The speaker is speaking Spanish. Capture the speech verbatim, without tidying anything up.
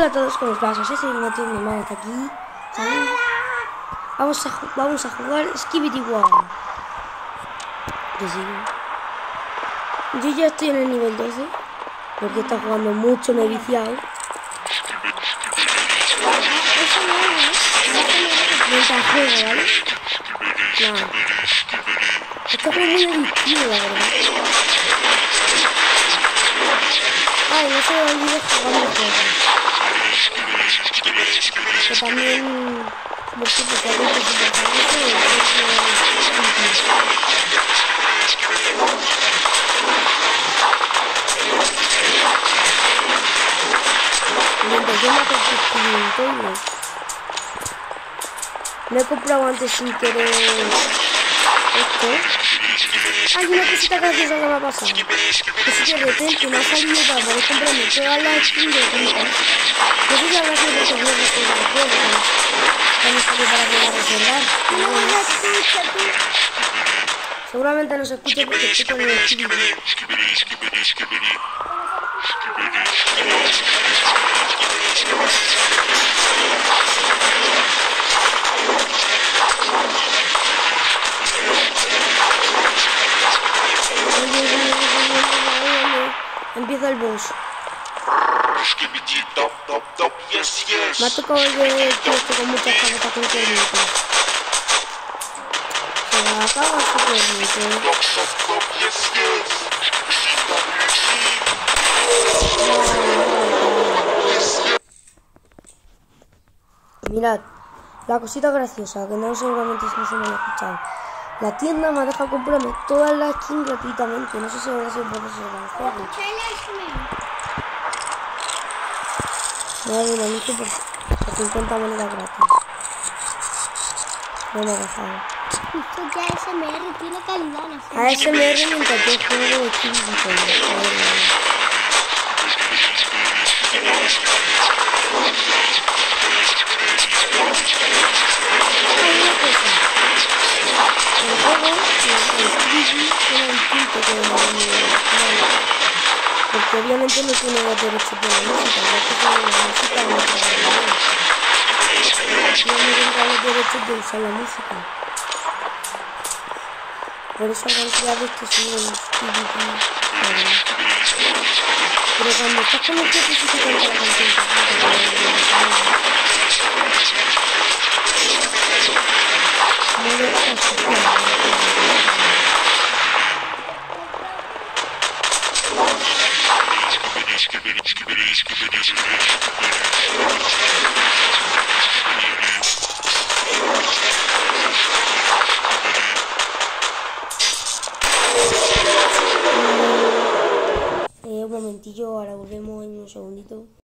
Hola a todos, ¿cómo os va? Soy Ignacio, mi hermano está aquí. ¿Saben? Vamos a, vamos a jugar Skibidi Wow. Yo sigo. Yo ya estoy en el nivel doce. Porque está jugando mucho, me he viciado. Eso no es, mientras juego, ¿vale? No. Este juego es muy adictivo, la verdad. Ay, no se me olvide jugar los juegos. Que también... Por supuesto, que hay que superar eso y mientras yo me hago el me he comprado antes sin querer esto. Hay una cosita graciosa que me ha pasado. Que si de repente me ha salido para poder comprarme todas las skins de gratuitas. No sé si habrá sido porque no me estoy de acuerdo. No salió para poder reservar. No me escucha, tú. Seguramente no se escucha porque estoy con el Skibidi. Empieza el boss. Me ha tocado el de esto con muchas cabezas con cuernitos. Se me acaba su cuernito. Mirad, la cosita graciosa, que no seguramente no se me ha escuchado. La tienda me ha dejado comprarme todas las skins gratuitamente. No sé si ahora sí puedo reservar el juego. Me ha dado un anuncio por, por cincuenta monedas gratis. No me ha dejado. Esto ya A S M R tiene calidad, ¿no? A S M R en cualquier juego de Skibidi. El juego, el Skibidi, tiene un punto que no, porque obviamente no tiene los derechos de la música, no es que tiene la música en otra manera. No me tendrá los derechos de usar la música. Por eso han creado este sonido en Skibidi. Pero cuando estás con el jefe sí que canta la canción. No lo estás Eh, un momentillo, ahora volvemos en un segundito.